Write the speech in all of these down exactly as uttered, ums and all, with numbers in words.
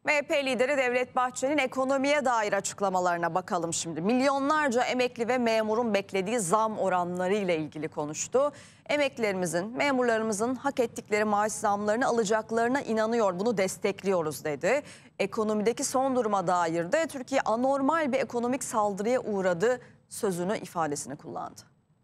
M H P lideri Devlet Bahçeli'nin ekonomiye dair açıklamalarına bakalım şimdi. Milyonlarca emekli ve memurun beklediği zam oranları ile ilgili konuştu. Emeklilerimizin, memurlarımızın hak ettikleri maaş zamlarını alacaklarına inanıyor, bunu destekliyoruz dedi. Ekonomideki son duruma dair de Türkiye anormal bir ekonomik saldırıya uğradı sözünü, ifadesini kullandı.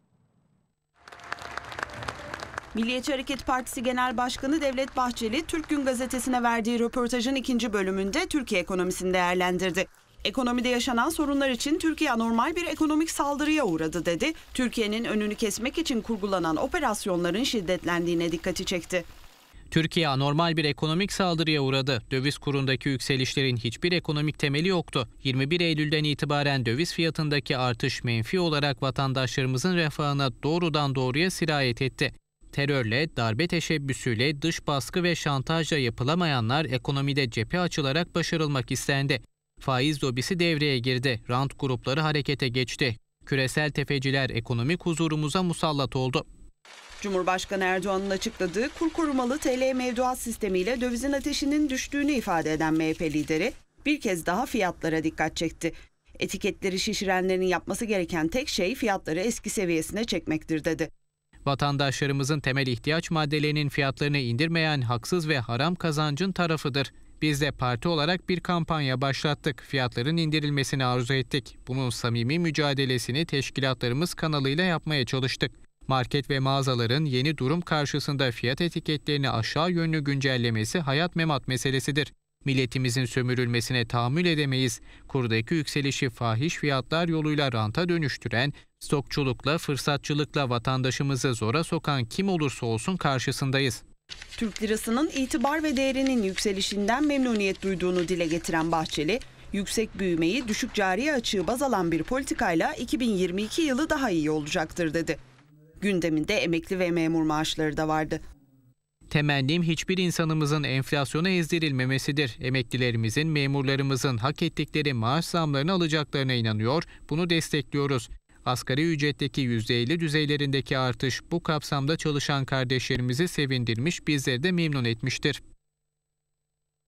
Milliyetçi Hareket Partisi Genel Başkanı Devlet Bahçeli, Türk Gün Gazetesi'ne verdiği röportajın ikinci bölümünde Türkiye ekonomisini değerlendirdi. Ekonomide yaşanan sorunlar için Türkiye anormal bir ekonomik saldırıya uğradı dedi. Türkiye'nin önünü kesmek için kurgulanan operasyonların şiddetlendiğine dikkati çekti. Türkiye anormal bir ekonomik saldırıya uğradı. Döviz kurundaki yükselişlerin hiçbir ekonomik temeli yoktu. yirmi bir Eylül'den itibaren döviz fiyatındaki artış menfi olarak vatandaşlarımızın refahına doğrudan doğruya sirayet etti. Terörle, darbe teşebbüsüyle, dış baskı ve şantajla yapılamayanlar ekonomide cephe açılarak başarılmak istendi. Faiz lobisi devreye girdi, rant grupları harekete geçti. Küresel tefeciler ekonomik huzurumuza musallat oldu. Cumhurbaşkanı Erdoğan'ın açıkladığı kur korumalı T L mevduat sistemiyle dövizin ateşinin düştüğünü ifade eden M H P lideri bir kez daha fiyatlara dikkat çekti. Etiketleri şişirenlerin yapması gereken tek şey fiyatları eski seviyesine çekmektir dedi. Vatandaşlarımızın temel ihtiyaç maddelerinin fiyatlarını indirmeyen haksız ve haram kazancın tarafıdır. Biz de parti olarak bir kampanya başlattık. Fiyatların indirilmesini arzu ettik. Bunun samimi mücadelesini teşkilatlarımız kanalıyla yapmaya çalıştık. Market ve mağazaların yeni durum karşısında fiyat etiketlerini aşağı yönlü güncellemesi hayat memat meselesidir. Milletimizin sömürülmesine tahammül edemeyiz. Kurdaki yükselişi fahiş fiyatlar yoluyla ranta dönüştüren, stokçulukla, fırsatçılıkla vatandaşımızı zora sokan kim olursa olsun karşısındayız. Türk lirasının itibar ve değerinin yükselişinden memnuniyet duyduğunu dile getiren Bahçeli, yüksek büyümeyi, düşük cari açığı baz alan bir politikayla iki bin yirmi iki yılı daha iyi olacaktır dedi. Gündeminde emekli ve memur maaşları da vardı. Temennim hiçbir insanımızın enflasyona ezdirilmemesidir. Emeklilerimizin, memurlarımızın hak ettikleri maaş zamlarını alacaklarına inanıyor, bunu destekliyoruz. Asgari ücretteki yüzde elli düzeylerindeki artış bu kapsamda çalışan kardeşlerimizi sevindirmiş, bizleri de memnun etmiştir.